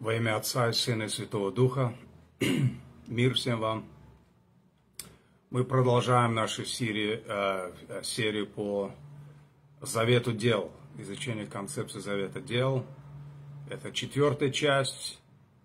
Во имя Отца и Сына и Святого Духа. Мир всем вам. Мы продолжаем нашу серию по завету дел, изучение концепции завета дел. Это 4-я часть,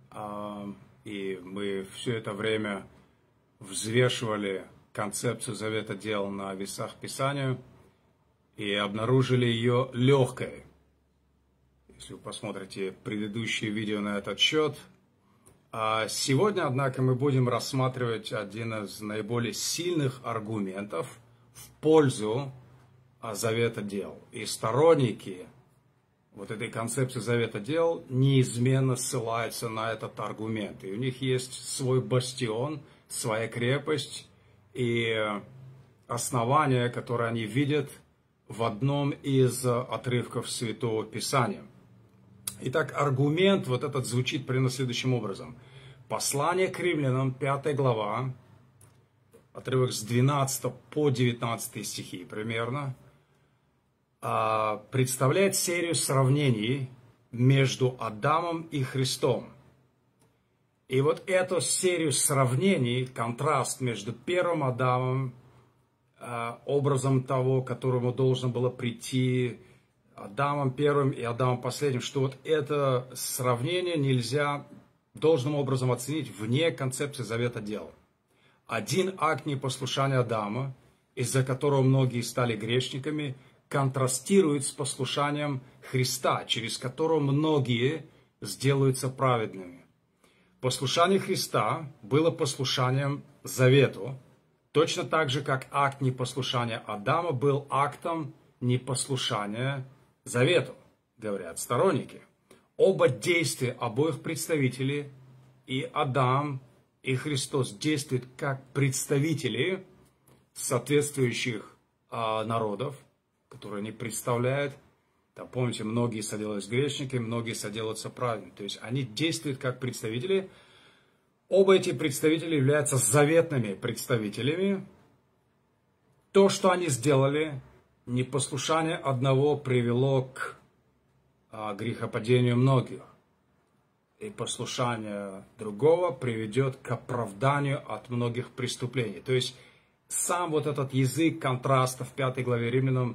и мы все это время взвешивали концепцию завета дел на весах Писания и обнаружили ее легкой. Если вы посмотрите предыдущие видео на этот счет. Сегодня, однако, мы будем рассматривать один из наиболее сильных аргументов в пользу завета дел. И сторонники вот этой концепции завета дел неизменно ссылаются на этот аргумент. И у них есть свой бастион, своя крепость и основание, которое они видят в одном из отрывков Святого Писания. Итак, аргумент вот этот звучит примерно следующим образом. Послание к римлянам, 5 глава, отрывок с 12 по 19 стихи примерно, представляет серию сравнений между Адамом и Христом. И вот эту серию сравнений, контраст между первым Адамом, образом того, которому должно было прийти Адамом первым и Адамом последним, что вот это сравнение нельзя должным образом оценить вне концепции завета дел. Один акт непослушания Адама, из-за которого многие стали грешниками, контрастирует с послушанием Христа, через которого многие сделаются праведными. Послушание Христа было послушанием завету, точно так же, как акт непослушания Адама был актом непослушания завету, говорят сторонники. Оба действия обоих представителей, и Адам, и Христос, действуют как представители соответствующих народов, которые они представляют. Там, помните, многие соделались грешниками, многие соделаются праведными. То есть они действуют как представители. Оба эти представители являются заветными представителями. То, что они сделали, непослушание одного привело к грехопадению многих. И послушание другого приведет к оправданию от многих преступлений. То есть сам вот этот язык контраста в 5 главе Римлянам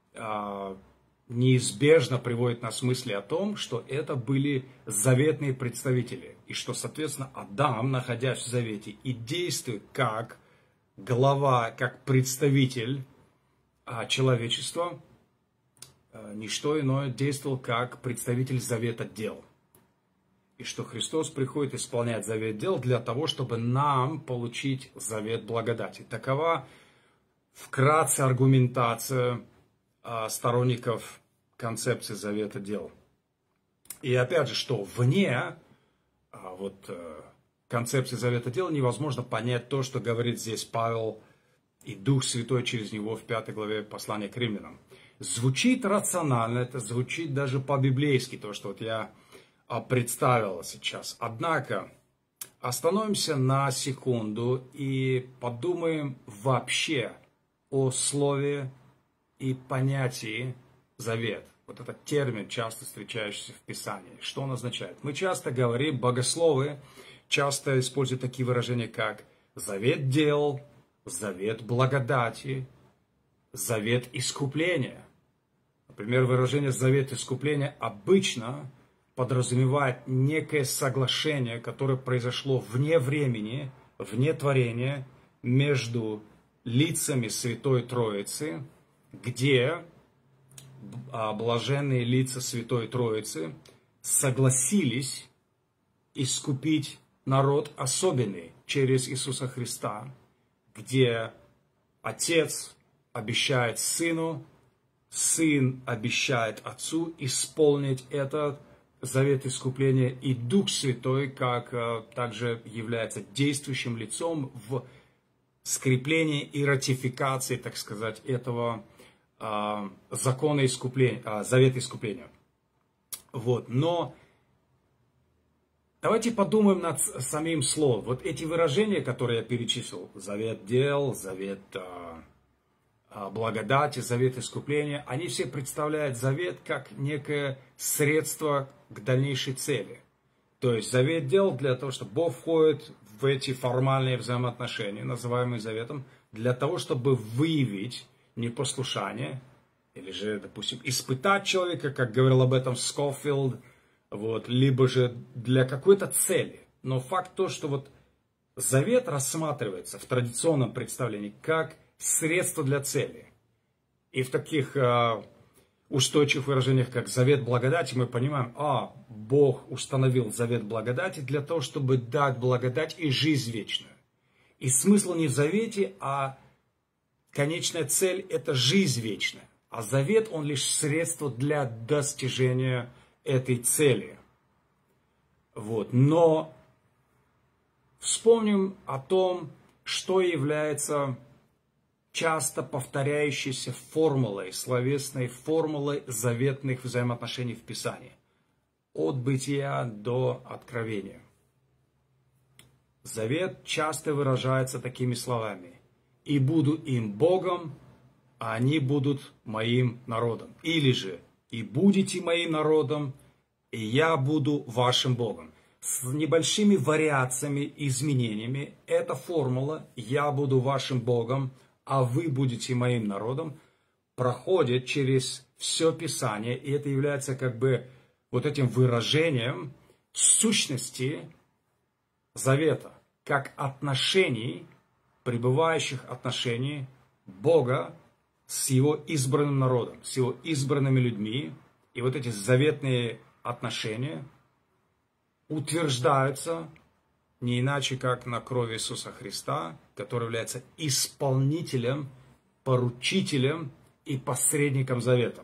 неизбежно приводит нас к мысли о том, что это были заветные представители. И что, соответственно, Адам, находясь в завете, и действует как глава, как представитель человечества, ничто иное действовал как представитель завета дел. И что Христос приходит исполнять завет дел для того, чтобы нам получить завет благодати. Такова вкратце аргументация сторонников концепции завета дел. И опять же, что вне концепции завета дел невозможно понять то, что говорит здесь Павел и Дух Святой через него в 5 главе послания к римлянам. Звучит рационально, это звучит даже по-библейски, то, что вот я представил сейчас. Однако, остановимся на секунду и подумаем вообще о слове и понятии завет. Вот этот термин, часто встречающийся в Писании. Что он означает? Мы часто говорим, богословы часто используют такие выражения, как завет дел, завет благодати, завет искупления. Например, выражение «завет искупления» обычно подразумевает некое соглашение, которое произошло вне времени, вне творения, между лицами Святой Троицы, где блаженные лица Святой Троицы согласились искупить народ особенный через Иисуса Христа, где Отец обещает Сыну, Сын обещает Отцу исполнить этот завет искупления, и Дух Святой как также является действующим лицом в скреплении и ратификации, так сказать, этого закона искупления, завета искупления. Вот. Но давайте подумаем над самим словом. Вот эти выражения, которые я перечислил, завет дел, завет благодати, завет искупления, они все представляют завет как некое средство к дальнейшей цели. То есть завет делал для того, чтобы Бог входит в эти формальные взаимоотношения, называемые заветом, для того, чтобы выявить непослушание, или же, допустим, испытать человека, как говорил об этом Скофилд, вот, либо же для какой-то цели. Но факт то, что вот завет рассматривается в традиционном представлении как средство для цели. И в таких устойчивых выражениях, как завет благодати, мы понимаем, Бог установил завет благодати для того, чтобы дать благодать и жизнь вечную. И смысл не в завете, а конечная цель – это жизнь вечная. А завет, он лишь средство для достижения этой цели. Вот. Но вспомним о том, что является часто повторяющейся формулой, словесной формулой заветных взаимоотношений в Писании. От бытия до откровения. Завет часто выражается такими словами. «И буду им Богом, а они будут моим народом». Или же «И будете моим народом, и я буду вашим Богом». С небольшими вариациями, изменениями эта формула «Я буду вашим Богом, а вы будете моим народом» проходит через все Писание, и это является как бы вот этим выражением сущности завета, как отношений, пребывающих отношений Бога с его избранным народом, с его избранными людьми. И вот эти заветные отношения утверждаются не иначе, как на крови Иисуса Христа, который является исполнителем, поручителем и посредником завета.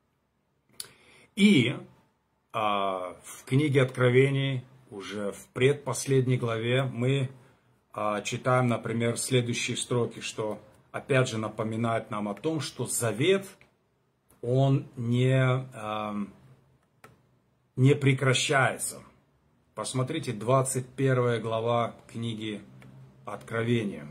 И в книге Откровений, уже в предпоследней главе, мы читаем, например, следующие строки, что опять же напоминает нам о том, что завет, он не прекращается. Посмотрите, 21 глава книги Откровения.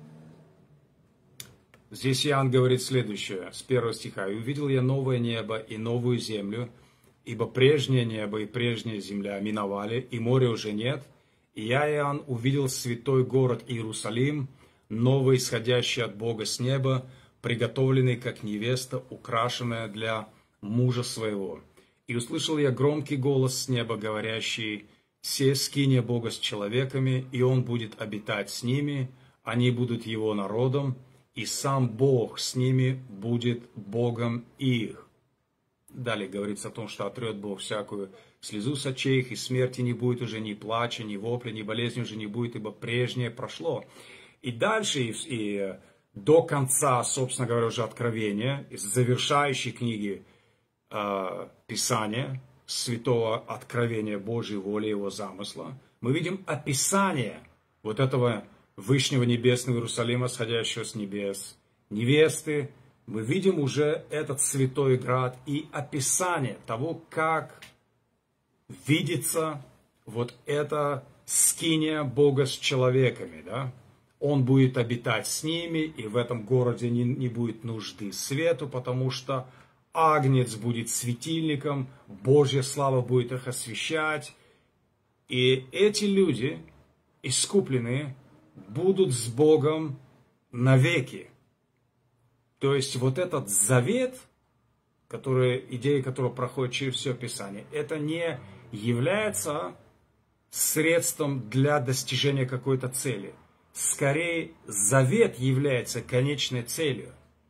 Здесь Иоанн говорит следующее, с 1 стиха. «И увидел я новое небо и новую землю, ибо прежнее небо и прежняя земля миновали, и моря уже нет. И я, Иоанн, увидел святой город Иерусалим, новый, исходящий от Бога с неба, приготовленный, как невеста, украшенная для мужа своего. И услышал я громкий голос с неба, говорящий: «Се скиния Бога с человеками, и Он будет обитать с ними, они будут Его народом, и сам Бог с ними будет Богом их». Далее говорится о том, что отрет Бог всякую слезу с очей их, и смерти не будет уже, ни плача, ни вопля, ни болезни уже не будет, ибо прежнее прошло. И дальше, и до конца, собственно говоря, уже Откровения, из завершающей книги Писания, святого откровения Божьей воли, Его замысла, мы видим описание вот этого Вышнего Небесного Иерусалима, сходящего с небес, невесты. Мы видим уже этот святой град и описание того, как видится вот эта скиния Бога с человеками. Да? Он будет обитать с ними, и в этом городе не будет нужды свету, потому что Агнец будет светильником, Божья слава будет их освещать. И эти люди, искупленные, будут с Богом навеки. То есть вот этот завет, идея которого проходит через все Писание, это не является средством для достижения какой-то цели. Скорее, завет является конечной целью.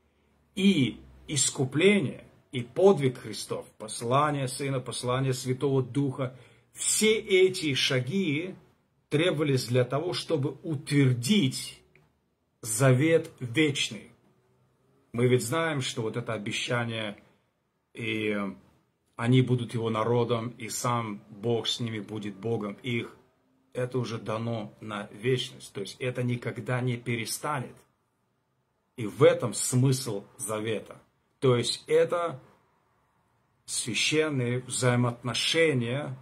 И искупление, и подвиг Христов, послание Сына, послание Святого Духа, все эти шаги требовались для того, чтобы утвердить завет вечный. Мы ведь знаем, что вот это обещание, и они будут Его народом, и сам Бог с ними будет Богом их, это уже дано на вечность. То есть это никогда не перестанет. И в этом смысл завета. То есть это священные взаимоотношения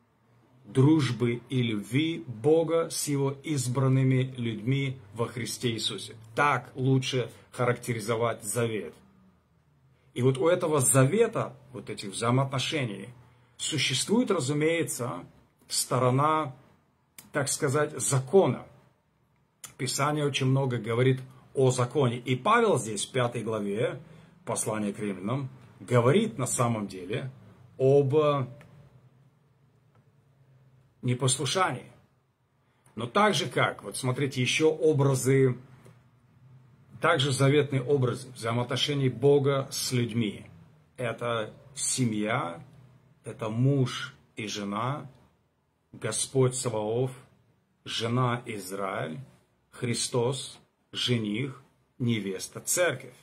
дружбы и любви Бога с Его избранными людьми во Христе Иисусе. Так лучше характеризовать завет. И вот у этого завета, вот этих взаимоотношений, существует, разумеется, сторона, так сказать, закона. Писание очень много говорит о законе. И Павел здесь, в 5 главе послания к римлянам, говорит на самом деле об непослушании. Но так же как, вот смотрите, еще образы, также заветные образы взаимоотношений Бога с людьми. Это семья, это муж и жена, Господь Саваоф, жена Израиль, Христос, жених, невеста, церковь.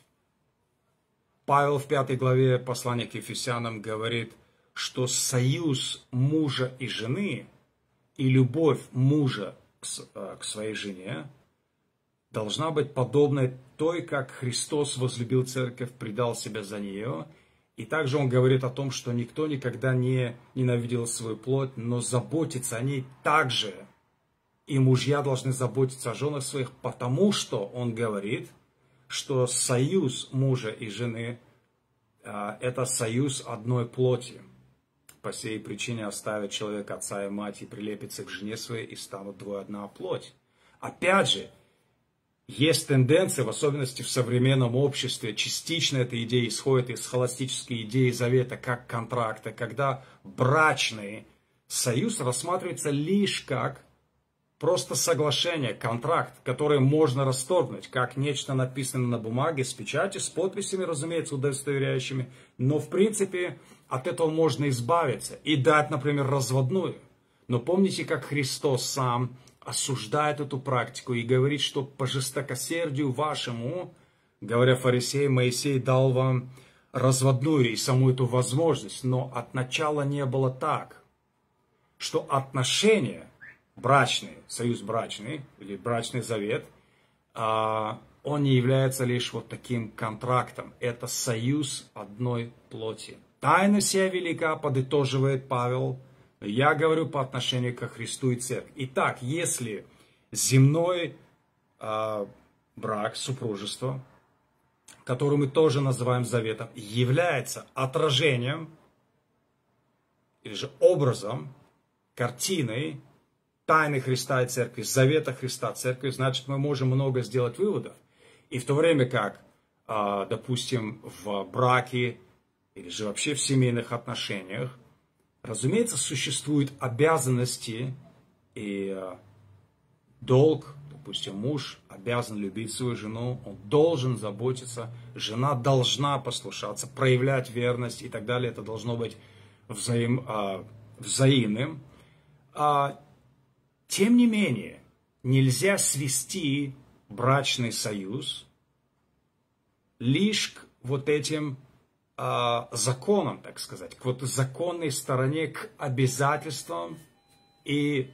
Павел в 5 главе послания к Ефесянам говорит, что союз мужа и жены и любовь мужа к своей жене должна быть подобной той, как Христос возлюбил церковь, предал себя за нее. И также он говорит о том, что никто никогда не ненавидел свою плоть, но заботится о ней также. И мужья должны заботиться о женах своих, потому что он говорит, что союз мужа и жены – это союз одной плоти. По сей причине оставит человек отца и мать и прилепится к жене своей, и станут двое одна плоть. Опять же, есть тенденция, в особенности в современном обществе, частично эта идея исходит из схоластической идеи завета как контракта, когда брачный союз рассматривается лишь как просто соглашение, контракт, который можно расторгнуть, как нечто написано на бумаге с печатью, с подписями, разумеется, удостоверяющими, но в принципе от этого можно избавиться и дать, например, разводную. Но помните, как Христос сам осуждает эту практику и говорит, что по жестокосердию вашему, говоря фарисеям, Моисей дал вам разводную и саму эту возможность, но от начала не было так, что отношения брачный, союз брачный или брачный завет, он не является лишь вот таким контрактом. Это союз одной плоти. Тайна сия велика, подытоживает Павел. Я говорю по отношению ко Христу и Церкви. Итак, если земной брак, супружество, который мы тоже называем заветом, является отражением или же образом, картиной тайны Христа и Церкви, завета Христа, Церкви, значит, мы можем много сделать выводов. И в то время как, допустим, в браке или же вообще в семейных отношениях, разумеется, существуют обязанности и долг. Допустим, муж обязан любить свою жену, он должен заботиться, жена должна послушаться, проявлять верность и так далее. Это должно быть взаимным. Тем не менее, нельзя свести брачный союз лишь к вот этим законам, так сказать, к вот законной стороне, к обязательствам и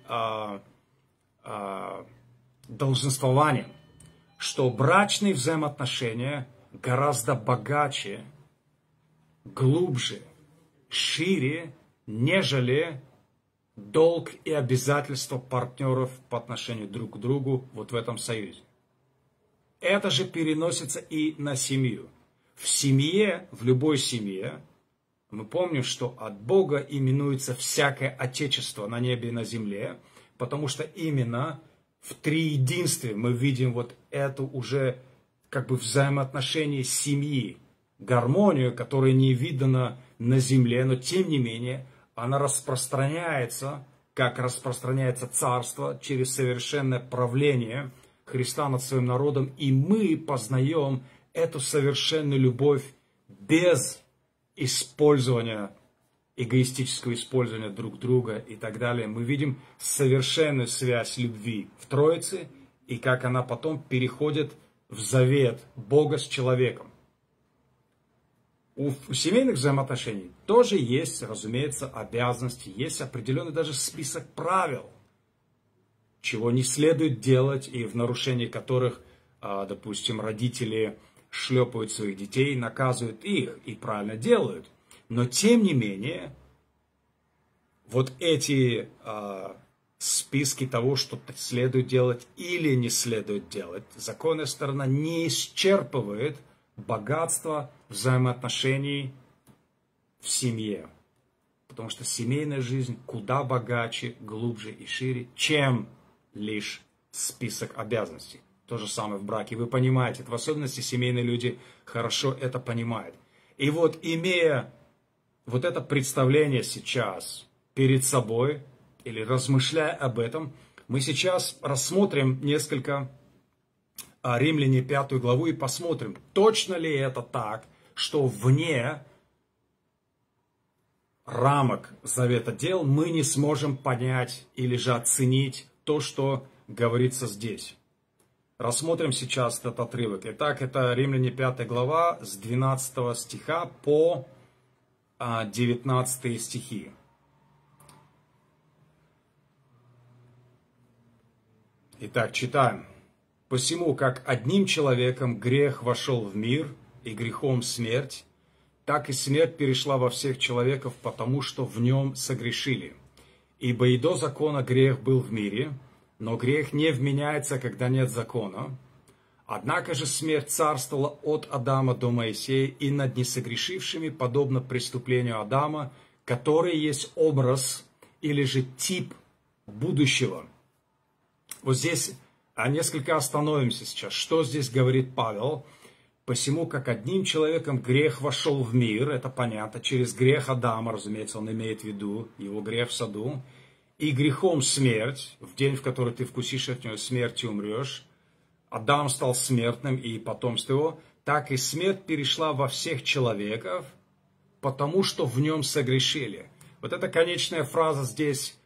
долженствованиям, что брачные взаимоотношения гораздо богаче, глубже, шире, нежели долг и обязательства партнеров по отношению друг к другу вот в этом союзе. Это же переносится и на семью. В семье, в любой семье, мы помним, что от Бога именуется всякое отечество на небе и на земле, потому что именно в триединстве мы видим вот эту уже как бы взаимоотношение семьи, гармонию, которая не видана на земле, но тем не менее она распространяется, как распространяется царство через совершенное правление Христа над своим народом, и мы познаем эту совершенную любовь без использования, эгоистического использования друг друга и так далее. Мы видим совершенную связь любви в Троице и как она потом переходит в завет Бога с человеком. У семейных взаимоотношений тоже есть, разумеется, обязанности, есть определенный даже список правил, чего не следует делать и в нарушении которых, допустим, родители шлепают своих детей, наказывают их и правильно делают. Но тем не менее, вот эти списки того, что следует делать или не следует делать, законная сторона не исчерпывает богатство взаимоотношений в семье. потому что семейная жизнь куда богаче, глубже и шире, чем лишь список обязанностей. То же самое в браке. Вы понимаете, в особенности семейные люди хорошо это понимают. И вот, имея вот это представление сейчас перед собой, или размышляя об этом, мы сейчас рассмотрим несколько Римляне 5 главу и посмотрим, точно ли это так, что вне рамок завета дел мы не сможем понять или же оценить то, что говорится здесь. Рассмотрим сейчас этот отрывок. Итак, это Римляне 5 глава с 12 стиха по 19 стихи. Итак, читаем. «Посему, как одним человеком грех вошел в мир, и грехом смерть, так и смерть перешла во всех человеков, потому что в нем согрешили. Ибо и до закона грех был в мире, но грех не вменяется, когда нет закона. Однако же смерть царствовала от Адама до Моисея и над несогрешившими, подобно преступлению Адама, который есть образ или же тип будущего». Вот здесь несколько остановимся сейчас. Что здесь говорит Павел? «Посему, как одним человеком грех вошел в мир», это понятно, через грех Адама, разумеется, он имеет в виду его грех в саду, «и грехом смерть, в день, в который ты вкусишь от него смерти, умрешь». Адам стал смертным и потомство его, так и смерть перешла во всех человеков, потому что в нем согрешили. Вот эта конечная фраза здесь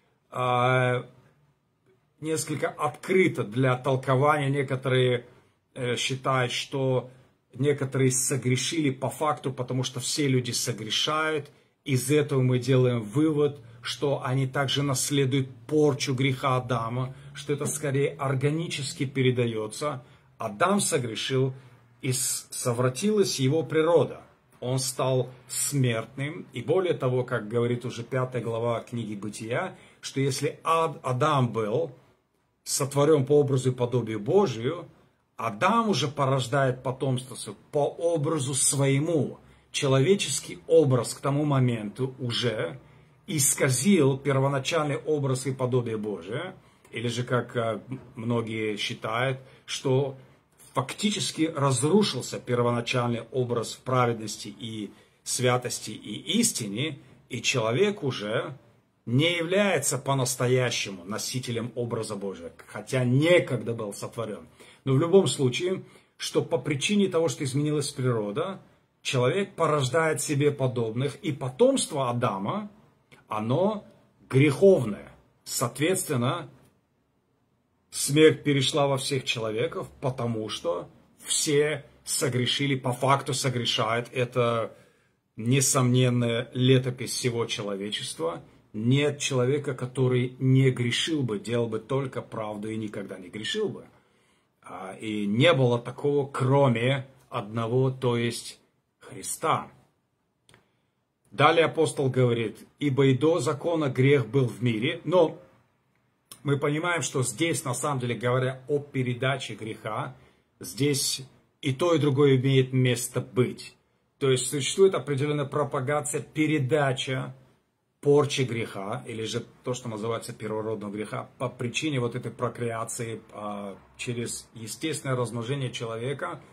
несколько открыта для толкования. Некоторые считают, что некоторые согрешили по факту, потому что все люди согрешают. Из этого мы делаем вывод, что они также наследуют порчу греха Адама, что это скорее органически передается. Адам согрешил, и совратилась его природа. Он стал смертным. И более того, как говорит уже 5 глава книги Бытия, что если Адам был сотворен по образу и подобию Божию, Адам уже порождает потомство по образу своему. Человеческий образ к тому моменту уже исказил первоначальный образ и подобие Божие, или же, как многие считают, что фактически разрушился первоначальный образ праведности и святости и истине, и человек уже не является по-настоящему носителем образа Божия, хотя некогда был сотворен. Но в любом случае, что по причине того, что изменилась природа, человек порождает себе подобных, и потомство Адама, оно греховное. Соответственно, смерть перешла во всех человеков, потому что все согрешили, по факту согрешают. Это несомненная летопись всего человечества. Нет человека, который не грешил бы, делал бы только правду и никогда не грешил бы. И не было такого, кроме одного, то есть Христа. Далее апостол говорит, ибо и до закона грех был в мире. Но мы понимаем, что здесь, на самом деле, говоря о передаче греха, здесь и то, и другое имеет место быть. То есть существует определенная пропагация, передача порчи греха, или же то, что называется первородного греха, по причине вот этой прокреации через естественное размножение человека.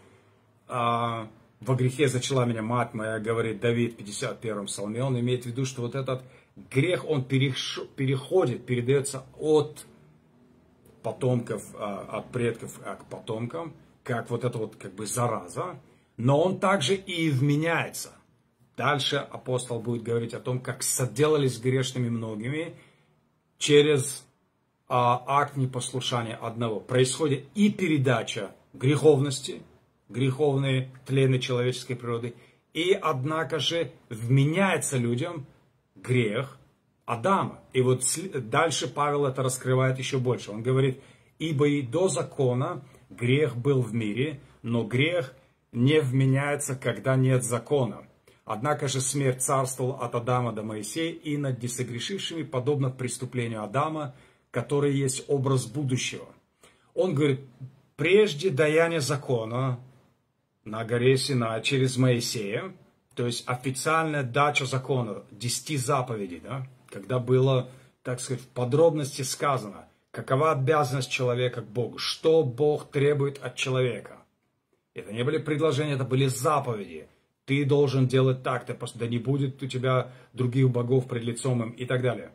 Во грехе зачала меня мать моя, говорит Давид в 51-м псалме. Он имеет в виду, что вот этот грех, он переходит, передается от потомков, от предков к потомкам, как вот это вот как бы зараза, но он также и вменяется. Дальше апостол будет говорить о том, как соделались грешными многими через акт непослушания одного. Происходит и передача греховности, греховной тленной человеческой природы, и однако же вменяется людям грех Адама. И вот дальше Павел это раскрывает еще больше. Он говорит, ибо и до закона грех был в мире, но грех не вменяется, когда нет закона. Однако же смерть царствовала от Адама до Моисея и над несогрешившими, подобно преступлению Адама, который есть образ будущего. Он говорит, прежде даяния закона на горе Синай через Моисея, то есть официальная дача закона, 10 заповедей, да, когда было, так сказать, в подробности сказано, какова обязанность человека к Богу, что Бог требует от человека. Это не были предложения, это были заповеди. Ты должен делать так, да не будет у тебя других богов пред лицом им и так далее.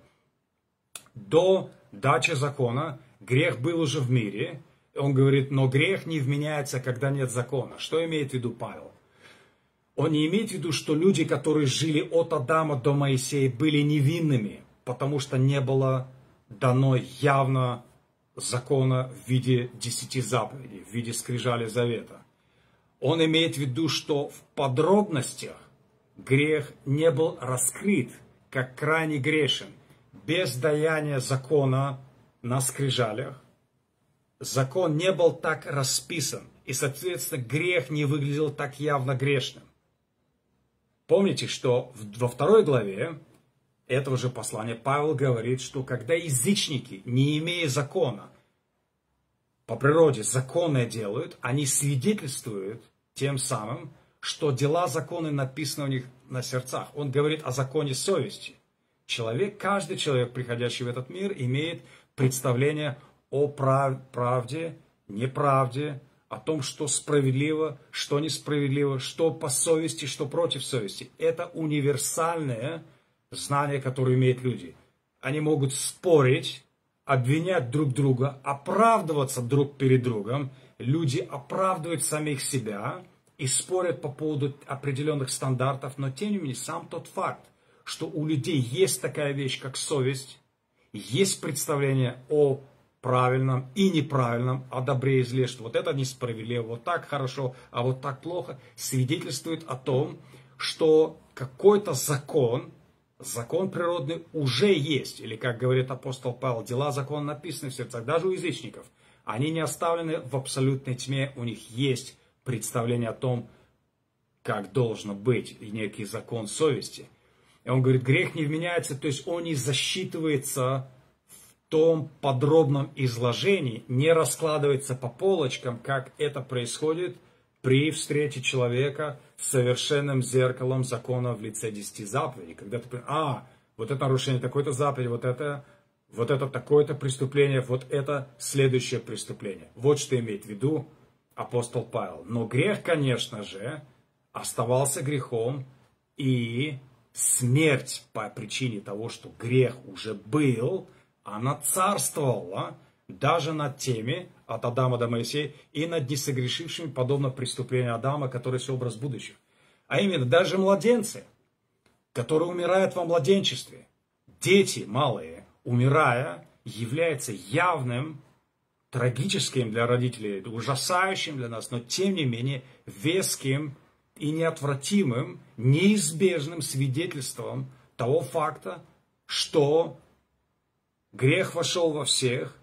До дачи закона грех был уже в мире. Он говорит, но грех не вменяется, когда нет закона. Что имеет в виду Павел? Он не имеет в виду, что люди, которые жили от Адама до Моисея, были невинными, потому что не было дано явно закона в виде 10 заповедей, в виде скрижали завета. Он имеет в виду, что в подробностях грех не был раскрыт, как крайне грешен. Без даяния закона на скрижалях закон не был так расписан, и, соответственно, грех не выглядел так явно грешным. Помните, что во 2 главе этого же послания Павел говорит, что когда язычники, не имея закона, по природе законное делают, они свидетельствуют тем самым, что дела закона написаны у них на сердцах. Он говорит о законе совести. Каждый человек, приходящий в этот мир, имеет представление о правде, неправде, о том, что справедливо, что несправедливо, что по совести, что против совести. Это универсальное знание, которое имеют люди. Они могут спорить, обвинять друг друга, оправдываться друг перед другом. Люди оправдывают самих себя и спорят по поводу определенных стандартов, но тем не менее сам тот факт, что у людей есть такая вещь, как совесть, есть представление о правильном и неправильном, о добре и зле, что вот это несправедливо, вот так хорошо, а вот так плохо, свидетельствует о том, что какой-то закон природный уже есть. Или, как говорит апостол Павел, дела закона написаны в сердцах, даже у язычников. Они не оставлены в абсолютной тьме, у них есть представление о том, как должно быть, и некий закон совести. И он говорит, грех не вменяется, то есть он не засчитывается в том подробном изложении, не раскладывается по полочкам, как это происходит при встрече человека с совершенным зеркалом закона в лице 10 заповедей. Когда ты понимаешь, вот это нарушение такой-то заповеди, вот это такое-то преступление, вот это следующее преступление. Вот что имеет в виду апостол Павел. Но грех, конечно же, оставался грехом, и смерть по причине того, что грех уже был, она царствовала даже над теми, от Адама до Моисея, и над несогрешившими, подобно преступлению Адама, который есть образ будущего. А именно, даже младенцы, которые умирают во младенчестве, дети малые, умирая, являются явным, трагическим для родителей, ужасающим для нас, но тем не менее веским и неотвратимым, неизбежным свидетельством того факта, что грех вошел во всех,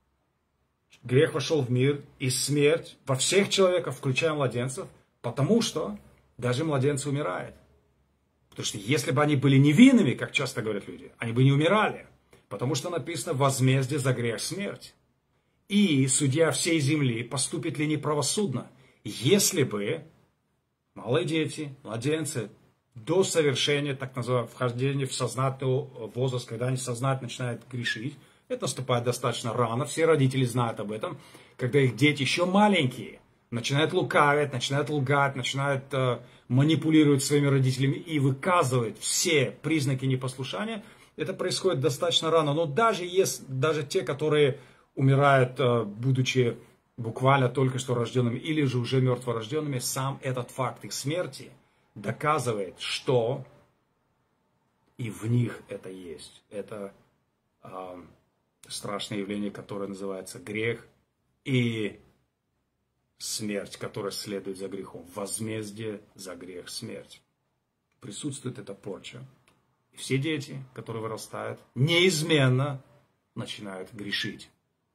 грех вошел в мир, и смерть во всех человеков, включая младенцев, потому что даже младенцы умирают. Потому что если бы они были невинными, как часто говорят люди, они бы не умирали. Потому что написано возмездие за грех смерть. И судья всей земли поступит ли неправосудно, если бы малые дети, младенцы, до совершения, так называемого вхождения в сознательный возраст, когда они сознательно начинают грешить, это наступает достаточно рано, все родители знают об этом, когда их дети еще маленькие, начинают лукавить, начинают лгать, начинают манипулировать своими родителями и выказывать все признаки непослушания, это происходит достаточно рано. Но даже те, которые умирают, будучи буквально только что рожденными или же уже мертворожденными, сам этот факт их смерти доказывает, что и в них это есть. Это страшное явление, которое называется грех и смерть, которая следует за грехом. Возмездие за грех смерть. Присутствует эта порча. И все дети, которые вырастают, неизменно начинают грешить.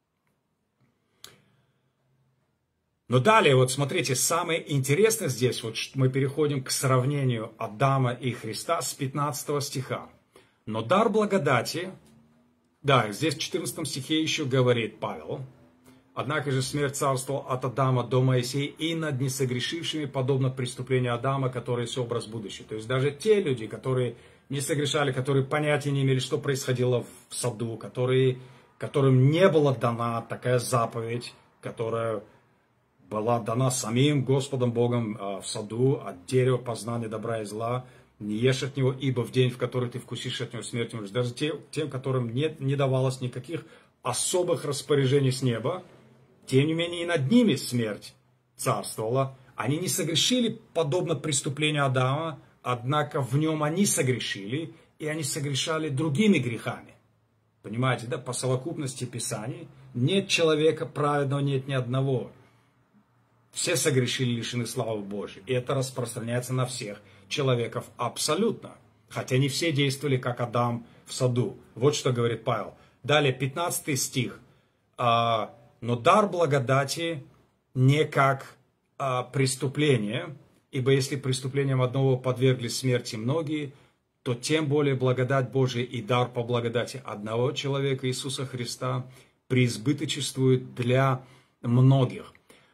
Но далее, вот смотрите, самое интересное здесь, вот мы переходим к сравнению Адама и Христа с 15 стиха. Но дар благодати, да, здесь в 14 стихе еще говорит Павел Однако же смерть царствовала от Адама до Моисея и над несогрешившими, подобно преступлению Адама, который есть образ будущего. То есть даже те люди, которые не согрешали, которые понятия не имели, что происходило в саду, которым не была дана такая заповедь, которая была дана самим Господом Богом в саду от дерева познания добра и зла, не ешь от него, ибо в день, в который ты вкусишь от него, смерть умрешь. Даже тем, которым не давалось никаких особых распоряжений с неба, тем не менее и над ними смерть царствовала. Они не согрешили подобно преступлению Адама, однако в нем они согрешили, и они согрешали другими грехами. Понимаете, да? По совокупности Писаний нет человека праведного, нет ни одного. Все согрешили, лишены славы Божьей. И это распространяется на всех человеков абсолютно. Хотя не все действовали, как Адам в саду. Вот что говорит Павел. Далее, 15 стих. «Но дар благодати не как преступление, ибо если преступлением одного подвергли смерти многие, то тем более благодать Божия и дар по благодати одного человека, Иисуса Христа, преизбыточествует для многих».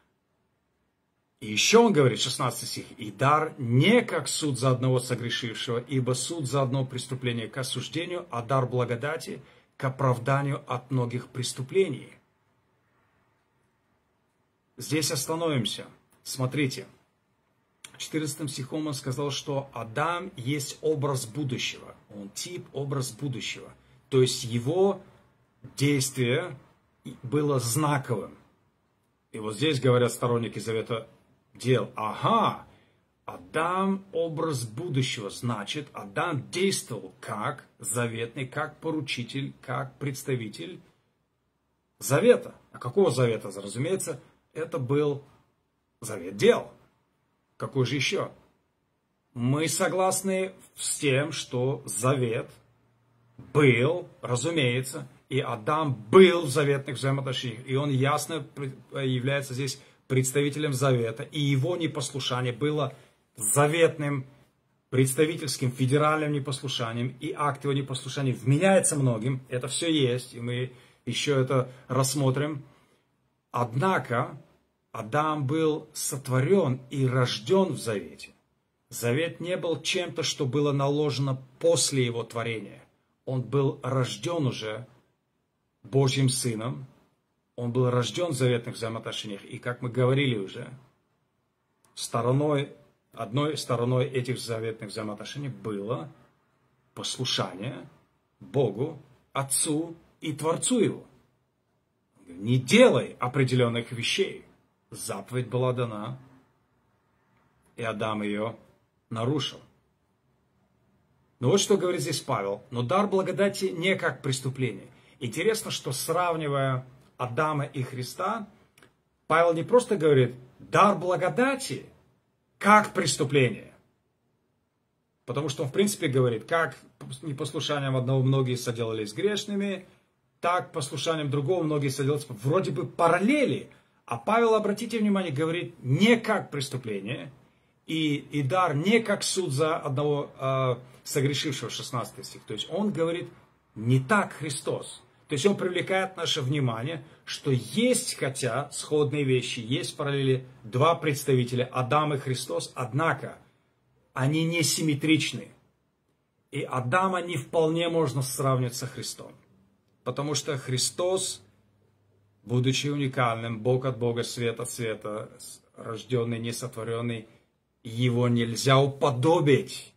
И еще он говорит, 16 стих, «И дар не как суд за одного согрешившего, ибо суд за одно преступление к осуждению, а дар благодати к оправданию от многих преступлений». Здесь остановимся. Смотрите, 14 стихом он сказал, что Адам есть образ будущего. Он тип, образ будущего. То есть его действие было знаковым. И вот здесь говорят сторонники Завета дел. Ага, Адам образ будущего. Значит, Адам действовал как заветный, как поручитель, как представитель завета. А какого завета? Разумеется, это был завет дел. Какой же еще? Мы согласны с тем, что завет был, разумеется, и Адам был в заветных взаимоотношениях. И он ясно является здесь представителем завета. И его непослушание было заветным, представительским, федеральным непослушанием. И акт его непослушания вменяется многим. Это все есть, и мы еще это рассмотрим. Однако Адам был сотворен и рожден в завете. Завет не был чем-то, что было наложено после его творения. Он был рожден уже Божьим Сыном. Он был рожден в заветных взаимоотношениях. И, как мы говорили уже, одной стороной этих заветных взаимоотношений было послушание Богу, Отцу и Творцу Его. Не делай определенных вещей. Заповедь была дана, и Адам ее нарушил. Но вот что говорит здесь Павел. Но дар благодати не как преступление. Интересно, что сравнивая Адама и Христа, Павел не просто говорит дар благодати как преступление. Потому что он в принципе говорит, как непослушанием одного многие соделались грешными, так послушанием другого многие соделались вроде бы параллели. А Павел, обратите внимание, говорит не как преступление, и дар не как суд за одного согрешившего, 16 стих. То есть он говорит не так Христос. То есть он привлекает наше внимание, что есть, хотя сходные вещи, есть параллели, два представителя, Адам и Христос, однако они не симметричны. И Адама не вполне можно сравнивать со Христом. Потому что Христос, будучи уникальным, Бог от Бога, свет от света, рожденный, несотворенный, его нельзя уподобить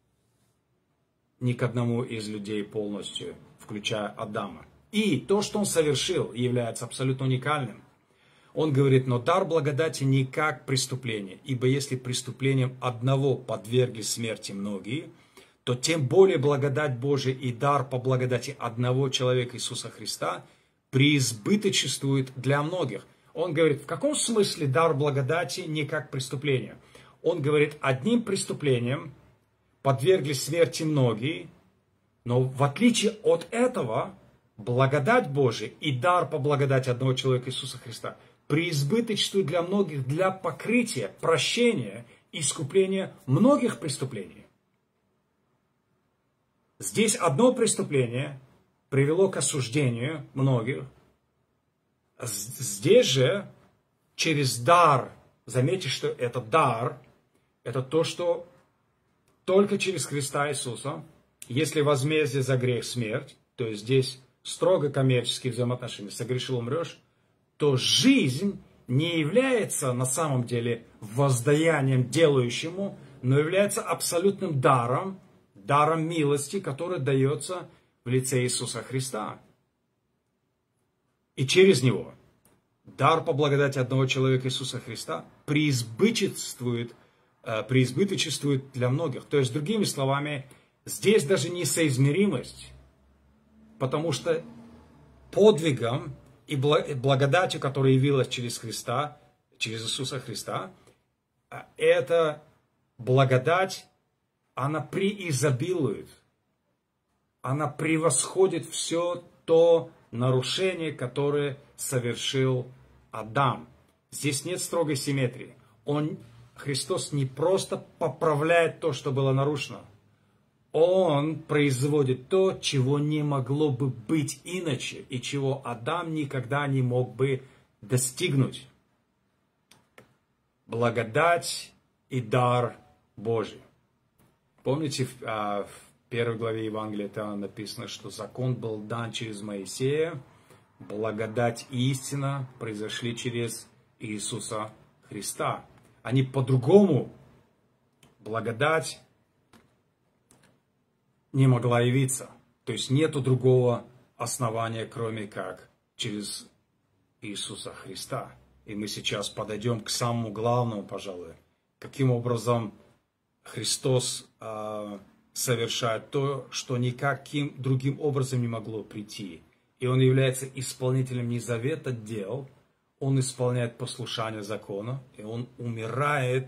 ни к одному из людей полностью, включая Адама. И то, что он совершил, является абсолютно уникальным. Он говорит, но дар благодати не как преступление, ибо если преступлением одного подвергли смерти многие, то тем более благодать Божия и дар по благодати одного человека Иисуса Христа преизбыточествует для многих. Он говорит, в каком смысле дар благодати не как преступление? Он говорит, одним преступлением подвергли смерти многие, но в отличие от этого, благодать Божия и дар по благодати одного человека Иисуса Христа преизбыточствует для многих для покрытия, прощения, искупления многих преступлений. Здесь одно преступление привело к осуждению многих, Здесь же через дар, заметьте, что это дар, это то, что только через Христа Иисуса, если возмездие за грех смерть, то есть здесь строго коммерческие взаимоотношения, согрешил, умрешь, то жизнь не является на самом деле воздаянием делающему, но является абсолютным даром, даром милости, который дается в лице Иисуса Христа. И через него дар по благодати одного человека Иисуса Христа преизбыточествует для многих. То есть, другими словами, здесь даже не соизмеримость, потому что подвигом и благодатью, которая явилась через Христа, через Иисуса Христа, эта благодать, она преизобилует, она превосходит все то нарушение, которое совершил Адам. Здесь нет строгой симметрии. Христос не просто поправляет то, что было нарушено. Он производит то, чего не могло бы быть иначе, и чего Адам никогда не мог бы достигнуть. Благодать и дар Божий. Помните, в первой главе Евангелия там написано, что закон был дан через Моисея, благодать и истина произошли через Иисуса Христа. Они по-другому, благодать не могла явиться. То есть нету другого основания, кроме как через Иисуса Христа. И мы сейчас подойдем к самому главному, пожалуй. Каким образом Христос совершает то, что никаким другим образом не могло прийти. И Он является исполнителем не завета дел, Он исполняет послушание закона, и Он умирает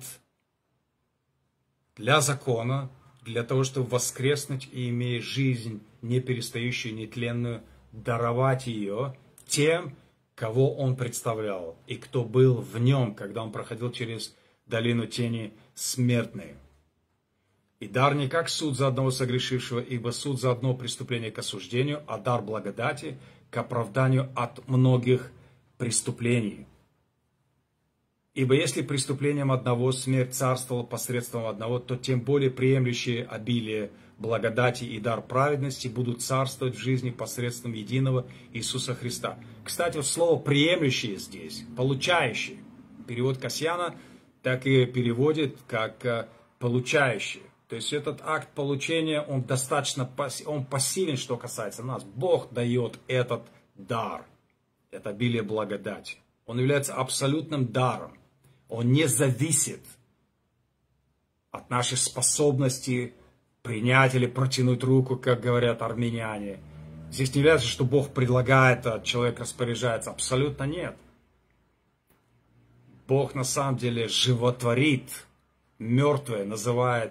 для закона, для того, чтобы воскреснуть и, имея жизнь, не перестающую, нетленную, даровать ее тем, кого Он представлял, и кто был в Нем, когда Он проходил через долину тени смертной. И дар не как суд за одного согрешившего, ибо суд за одно преступление к осуждению, а дар благодати к оправданию от многих преступлений. Ибо если преступлением одного смерть царствовала посредством одного, то тем более приемлющие обилие благодати и дар праведности будут царствовать в жизни посредством единого Иисуса Христа. Кстати, слово «приемлющие» здесь, «получающие». Перевод Касьяна так и переводит как «получающие». То есть этот акт получения, он достаточно он пассивен, что касается нас. Бог дает этот дар, это обилие благодати. Он является абсолютным даром. Он не зависит от нашей способности принять или протянуть руку, как говорят армяне. Здесь не является, что Бог предлагает, а человек распоряжается. Абсолютно нет. Бог на самом деле животворит, мертвое называет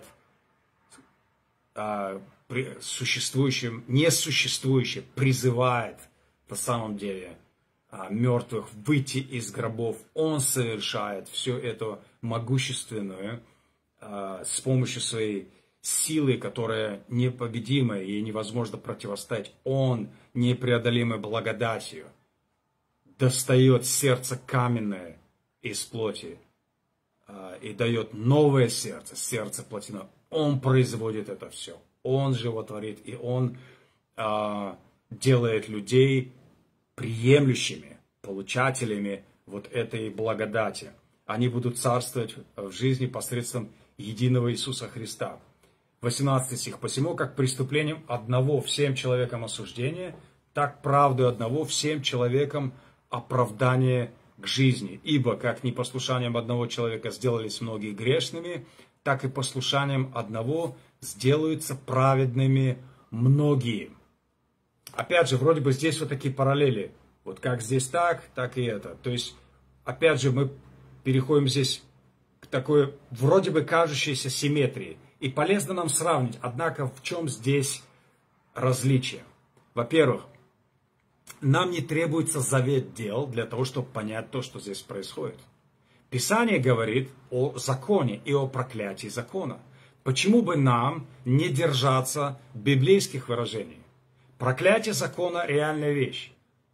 существующим, несуществующее, призывает на самом деле мертвых выйти из гробов. Он совершает все это могущественное с помощью своей силы, которая непобедимая, ей невозможно противостоять. Он, непреодолимой благодатью, достает сердце каменное из плоти и дает новое сердце, сердце плотяное. Он производит это все. Он животворит, и Он делает людей приемлющими, получателями вот этой благодати. Они будут царствовать в жизни посредством единого Иисуса Христа. 18 стих. «Посему, как преступлением одного всем человекам осуждение, так правдой одного всем человекам оправдание к жизни. Ибо, как непослушанием одного человека сделались многие грешными, так и послушанием одного сделаются праведными многие». Опять же, вроде бы здесь вот такие параллели. Вот как здесь так и это. То есть, опять же, мы переходим здесь к такой вроде бы кажущейся симметрии. И полезно нам сравнить. Однако, в чем здесь различие? Во-первых, нам не требуется завет дел для того, чтобы понять то, что здесь происходит. Писание говорит о законе и о проклятии закона. Почему бы нам не держаться библейских выражений? Проклятие закона – реальная вещь.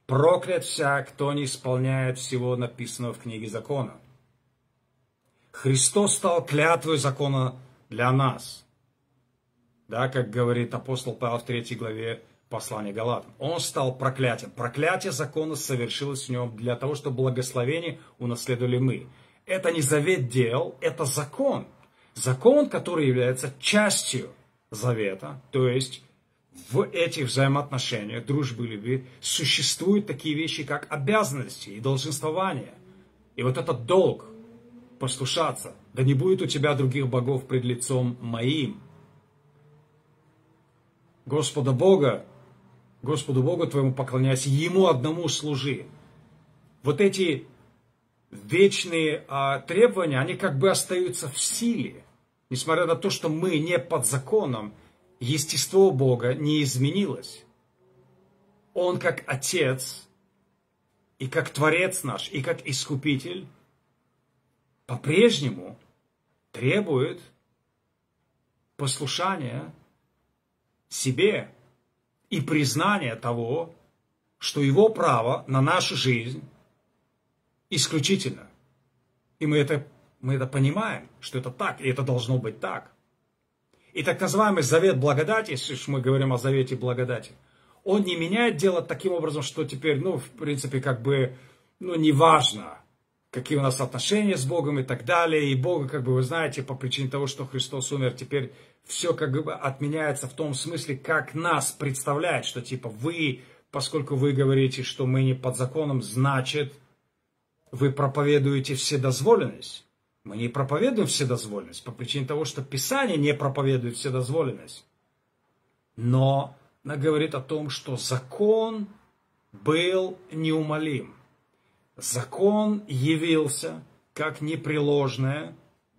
Проклят всяк, кто не исполняет всего написанного в книге закона. Христос стал клятвой закона для нас. Да, как говорит апостол Павел в 3 главе послания Галатам. Он стал проклятием. Проклятие закона совершилось в нем для того, чтобы благословение унаследовали мы. Это не завет дел, это закон. Закон, который является частью завета. То есть в этих взаимоотношениях, дружбы и любви, существуют такие вещи, как обязанности и долженствования. И вот этот долг послушаться. Да не будет у тебя других богов пред лицом моим. Господу Богу твоему поклоняйся, Ему одному служи. Вот эти вечные требования, они как бы остаются в силе. Несмотря на то, что мы не под законом, естество Бога не изменилось. Он как Отец, и как Творец наш, и как Искупитель, по-прежнему требует послушания себе и признания того, что Его право на нашу жизнь исключительно. И мы это понимаем, что это так, и это должно быть так. И так называемый завет благодати, если мы говорим о завете благодати, он не меняет дело таким образом, что теперь, в принципе, неважно, какие у нас отношения с Богом и так далее. И Бога, вы знаете, по причине того, что Христос умер, теперь все отменяется в том смысле, как нас представляет, что вы, поскольку вы говорите, что мы не под законом, значит, вы проповедуете вседозволенность. Мы не проповедуем вседозволенность по причине того, что Писание не проповедует вседозволенность. Но она говорит о том, что закон был неумолим. Закон явился как непреложная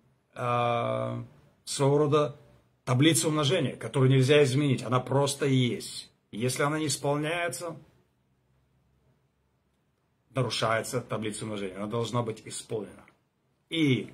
своего рода таблица умножения, которую нельзя изменить. Она просто есть. Если она не исполняется, нарушается таблица умножения. Она должна быть исполнена. И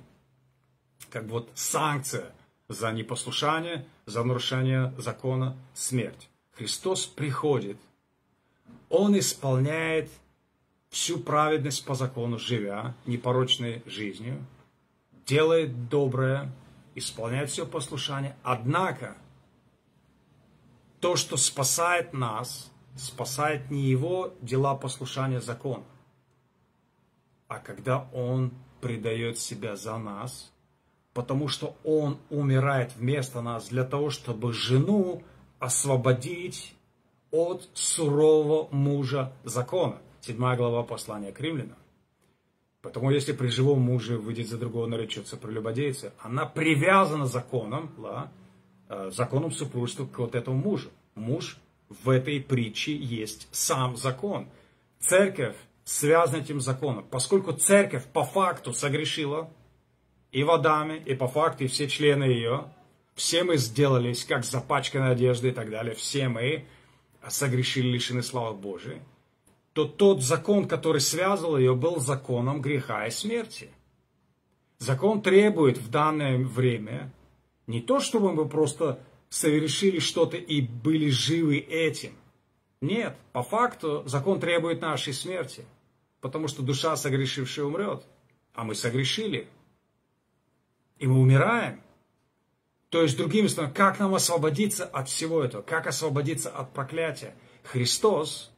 санкция за непослушание, за нарушение закона – смерть. Христос приходит, Он исполняет всю праведность по закону, живя непорочной жизнью, делает доброе, исполняет все послушание. Однако, то, что спасает нас, спасает не Его дела послушания закону, а когда Он предает себя за нас, потому что Он умирает вместо нас для того, чтобы жену освободить от сурового мужа закона. 7 глава послания к Римлянам. Потому если при живом муже выйдет за другого, наречется прелюбодейца, она привязана законом, законом супружества к этому мужу. Муж в этой притче есть сам закон. Церковь связана этим законом. Поскольку церковь по факту согрешила и в Адаме, и по факту, и все члены ее, все мы сделались как запачканной одежды и так далее, все мы согрешили, лишены славы Божией, то тот закон, который связывал ее, был законом греха и смерти. Закон требует в данное время не то, чтобы мы просто совершили что-то и были живы этим. Нет, по факту закон требует нашей смерти, потому что душа согрешившая умрет, а мы согрешили, и мы умираем. То есть, другими словами, как нам освободиться от всего этого, как освободиться от проклятия? Христос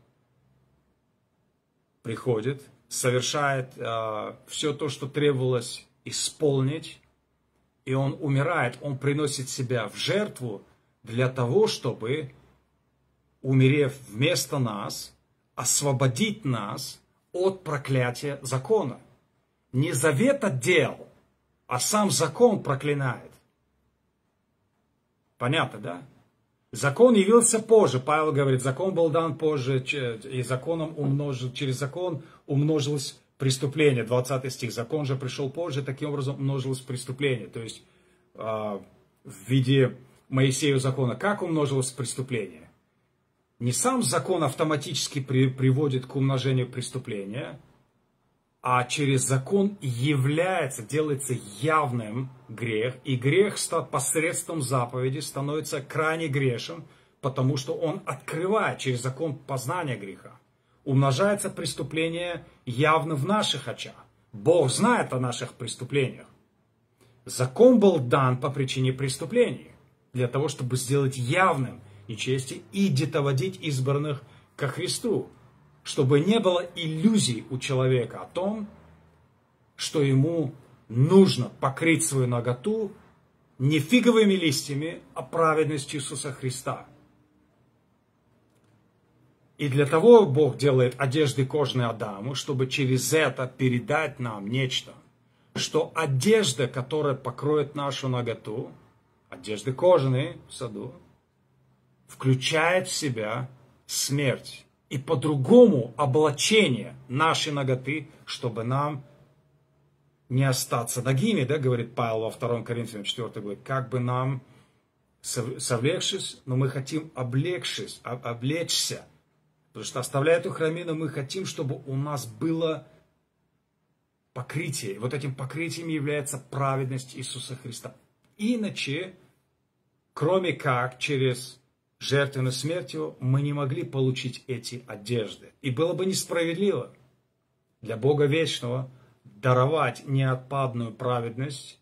приходит, совершает все то, что требовалось исполнить, и Он умирает, Он приносит себя в жертву для того, чтобы, умерев вместо нас, освободить нас от проклятия закона. Не завета дел, а сам закон проклинает. Понятно, да? Закон явился позже. Павел говорит, закон был дан позже, и через закон умножилось преступление. 20 стих. Закон же пришел позже, таким образом умножилось преступление. То есть, в виде Моисею закона. Как умножилось преступление? Не сам закон автоматически приводит к умножению преступления, а через закон делается явным грех. И грех посредством заповеди становится крайне грешен, потому что он открывает через закон познание греха. умножается преступление явно в наших очах. Бог знает о наших преступлениях. Закон был дан по причине преступлений, для того, чтобы сделать явным нечестие и детоводить избранных ко Христу, чтобы не было иллюзий у человека о том, что ему нужно покрыть свою наготу не фиговыми листьями, а праведностью Иисуса Христа. И для того Бог делает одежды кожаные Адаму, чтобы через это передать нам нечто, что одежда, которая покроет нашу наготу, одежды кожаные в саду, включает в себя смерть. И по-другому облачение нашей наготы, чтобы нам не остаться нагими, да, говорит Павел во 2 Коринфянам 4 главе, как бы нам, совлекшись, но мы хотим облечься, потому что, оставляя эту храмину, мы хотим, чтобы у нас было покрытие. И вот этим покрытием является праведность Иисуса Христа. Иначе, кроме как через жертвенную смертью, мы не могли получить эти одежды. И было бы несправедливо для Бога Вечного даровать неотпадную праведность,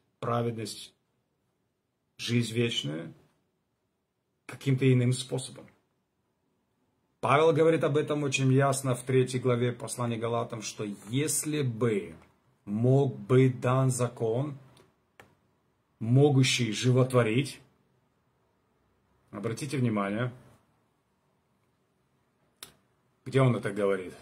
жизнь вечную, каким-то иным способом. Павел говорит об этом очень ясно в 3 главе послания Галатам, что если бы мог быть дан закон, могущий животворить, обратите внимание, где он это говорит?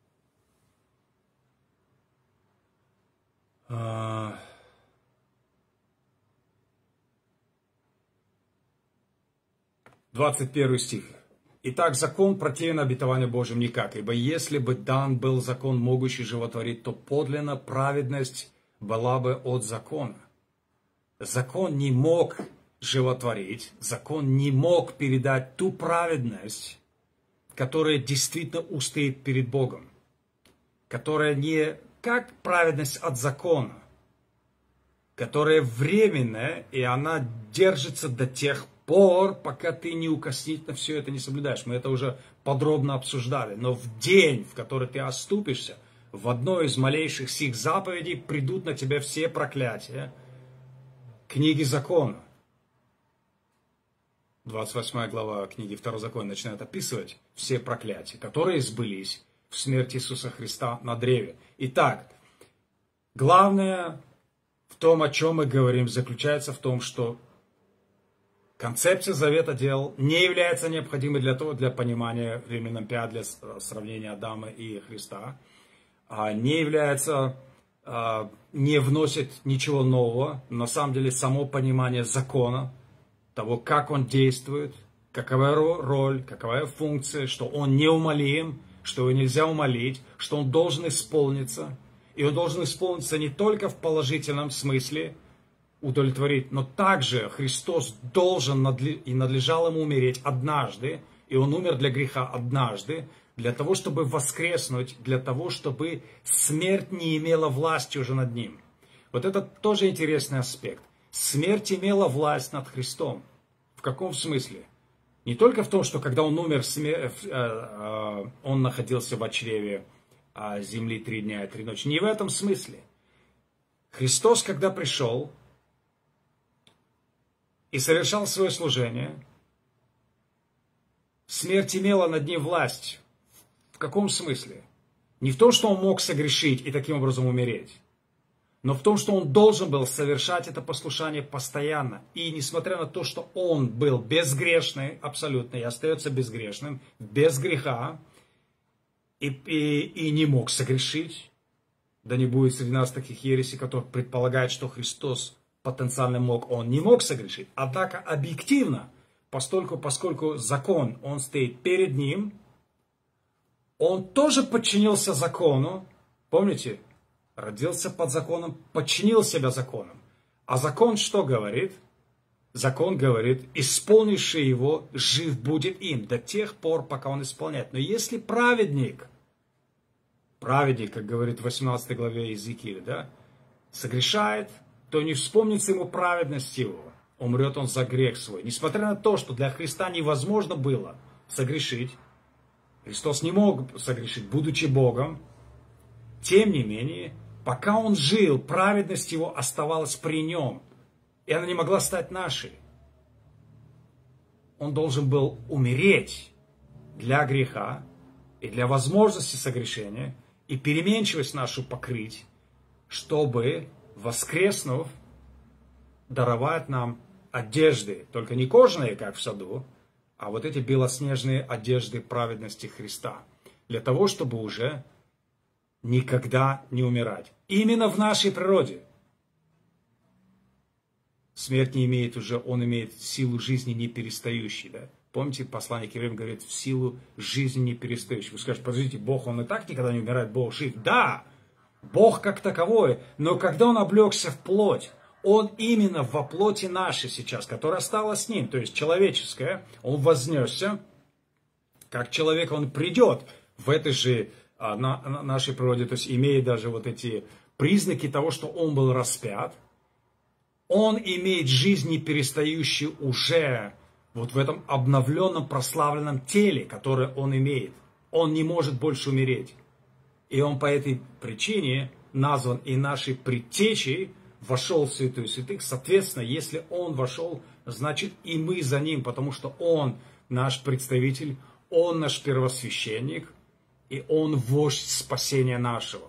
21 стих. Итак, закон противен обетованию Божьим никак, ибо если бы дан был закон, могущий животворить, то подлинно праведность была бы от закона. Закон не мог животворить, закон не мог передать ту праведность, которая действительно устоит перед Богом, которая не как праведность от закона, которая временная, и она держится до тех пор, пока ты неукоснительно все это не соблюдаешь. Мы это уже подробно обсуждали. Но в день, в который ты оступишься, в одной из малейших сих заповедей придут на тебя все проклятия книги закона. 28 глава книги 2 закона начинает описывать все проклятия, которые сбылись в смерти Иисуса Христа на древе. Итак, главное в том, о чем мы говорим, заключается в том, что концепция завета дел не является необходимой для понимания Римлянам 5, для сравнения Адама и Христа, не является, не вносит ничего нового. На самом деле само понимание закона, того, как он действует, какова роль, какова функция, что он неумолим, что его нельзя умолить, что он должен исполниться. И он должен исполниться не только в положительном смысле, удовлетворить, но также Христос должен и надлежал ему умереть однажды, и он умер для греха однажды, для того, чтобы воскреснуть, для того, чтобы смерть не имела власти уже над ним. Вот это тоже интересный аспект. Смерть имела власть над Христом. В каком смысле? Не только в том, что когда он умер, он находился в чреве земли 3 дня и 3 ночи. Не в этом смысле. Христос, когда пришел и совершал свое служение, смерть имела над ним власть. В каком смысле? Не в том, что он мог согрешить и таким образом умереть, но в том, что он должен был совершать это послушание постоянно. И несмотря на то, что он был безгрешный абсолютно и остается безгрешным, без греха, и не мог согрешить, да не будет среди нас таких ересей, которые предполагают, что Христос потенциально мог, он не мог согрешить. Однако объективно, поскольку закон, он стоит перед ним, он тоже подчинился закону. Помните? Родился под законом, подчинил себя законам. А закон что говорит? Закон говорит, исполнивший его, жив будет им до тех пор, пока он исполняет. Но если праведник, как говорит в 18 главе Иезекииля, да, согрешает, то не вспомнится ему праведность его. Умрет он за грех свой. Несмотря на то, что для Христа невозможно было согрешить, Христос не мог согрешить, будучи Богом. Тем не менее, пока Он жил, праведность Его оставалась при Нем. И она не могла стать нашей. Он должен был умереть для греха и для возможности согрешения, и переменчивость нашу покрыть, чтобы, воскреснув, даровать нам одежды, только не кожаные, как в саду, а вот эти белоснежные одежды праведности Христа, для того, чтобы уже никогда не умирать. Именно в нашей природе. Смерть не имеет уже, он имеет силу жизни не перестающей. Да? Помните, послание к евреям говорит, в силу жизни не перестающей. Вы скажете, подождите, Бог, он и так никогда не умирает, Бог жив. Да, Бог как таковой, но когда он облегся в плоть, он именно во плоти нашей сейчас, которая стала с ним, то есть человеческая, он вознесся, как человек, он придет в этой же нашей природе, то есть имея даже вот эти признаки того, что он был распят, он имеет жизнь не перестающую уже вот в этом обновленном, прославленном теле, которое он имеет. Он не может больше умереть. И он по этой причине назван и нашей предтечей, вошел в святую святых. Соответственно, если он вошел, значит и мы за ним, потому что он наш представитель, он наш первосвященник, и он вождь спасения нашего.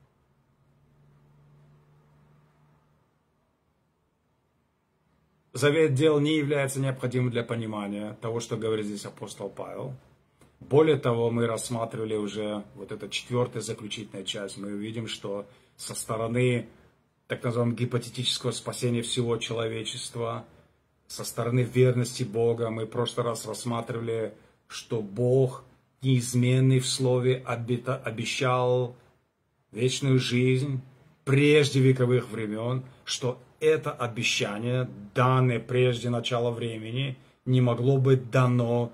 Завет дел не является необходимым для понимания того, что говорит здесь апостол Павел. Более того, мы рассматривали уже вот эта 4-я заключительная часть. Мы увидим, что со стороны так называемого гипотетического спасения всего человечества, со стороны верности Бога, мы в прошлый раз рассматривали, что Бог, неизменный в слове, обещал вечную жизнь прежде вековых времен, что это обещание, данное прежде начала времени, не могло быть дано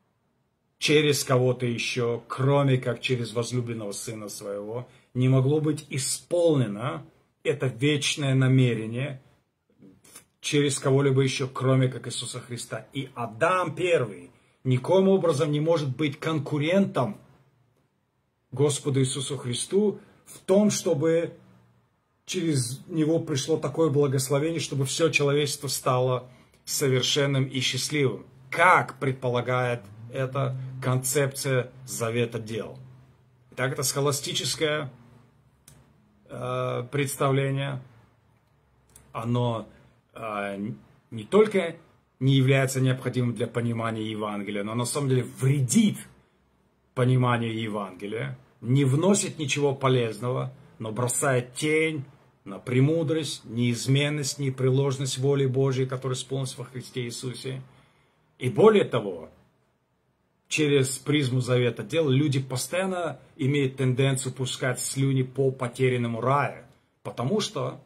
через кого-то еще, кроме как через возлюбленного Сына Своего, не могло быть исполнено это вечное намерение через кого-либо еще, кроме как Иисуса Христа. И Адам первый никоим образом не может быть конкурентом Господу Иисусу Христу в том, чтобы через него пришло такое благословение, чтобы все человечество стало совершенным и счастливым. Как предполагает эта концепция завета дел. Итак, это схоластическое представление. Оно не только не является необходимым для понимания Евангелия, но на самом деле вредит пониманию Евангелия, не вносит ничего полезного, но бросает тень на премудрость, неизменность, непреложность воли Божьей, которая исполнилась во Христе Иисусе. И более того, через призму завета дел люди постоянно имеют тенденцию пускать слюни по потерянному раю, потому что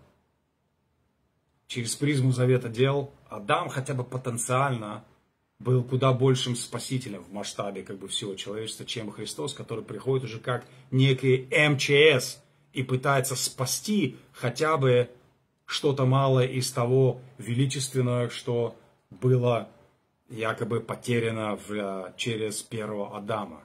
через призму завета дел Адам хотя бы потенциально был куда большим спасителем в масштабе всего человечества, чем Христос, который приходит уже как некий МЧС и пытается спасти хотя бы что-то малое из того величественного, что было якобы потеряно через первого Адама.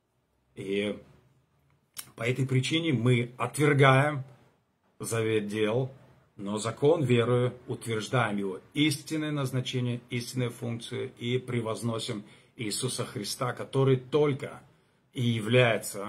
И по этой причине мы отвергаем завет дел, но закон верою утверждаем его истинное назначение, истинную функцию и превозносим Иисуса Христа, который только и является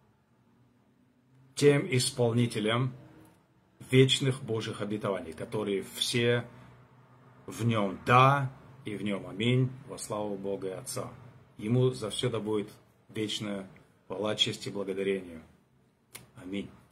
тем исполнителем вечных Божьих обетований, которые все в нем да и в нем аминь, во славу Бога и Отца. Ему за все да будет вечная хвала, честь и благодарение. Аминь.